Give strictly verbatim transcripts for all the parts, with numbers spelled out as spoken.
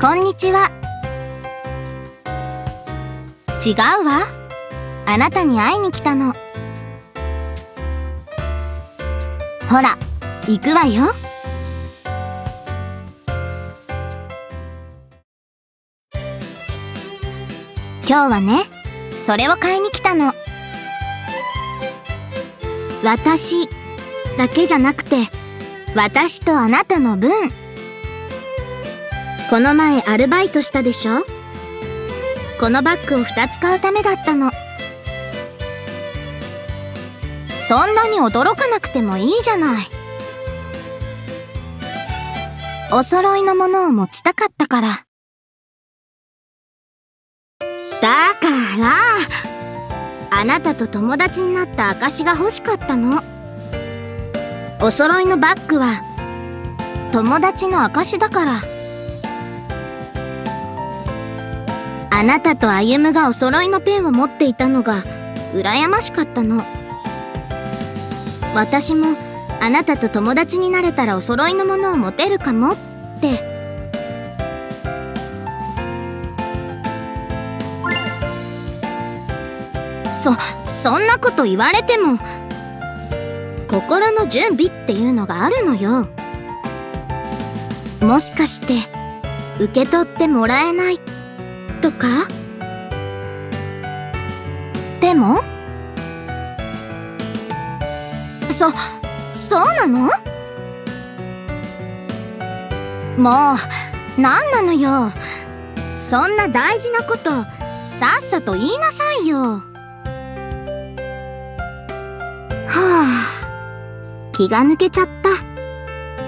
こんにちは。違うわ。あなたに会いに来たの。ほら、行くわよ。今日はね、それを買いに来たの。私だけじゃなくて、私とあなたの分。この前アルバイトしたでしょ？このバッグをふたつ買うためだったの。そんなに驚かなくてもいいじゃない。お揃いのものを持ちたかったから。だから、あなたと友達になった証が欲しかったの。お揃いのバッグは友達の証だから。あなたと歩夢がお揃いのペンを持っていたのが羨ましかったの。私もあなたと友達になれたらお揃いのものを持てるかもって。そ、そんなこと言われても、心の準備っていうのがあるのよ。もしかして受け取ってもらえないとか？でもそ、そうなの？もう、なんなのよ。そんな大事なこと、さっさと言いなさいよ。はあ、気が抜けちゃった。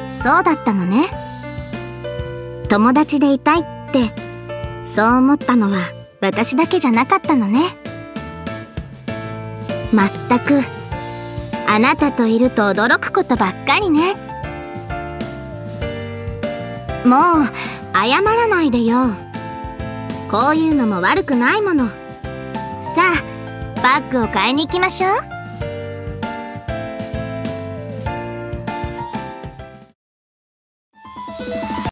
そうだったのね。友達でいたいって、そう思ったのは私だけじゃなかったのね。まったく、あなたといると驚くことばっかりね。もう、謝らないでよ。こういうのも悪くないもの。さあ、バッグを買いに行きましょう。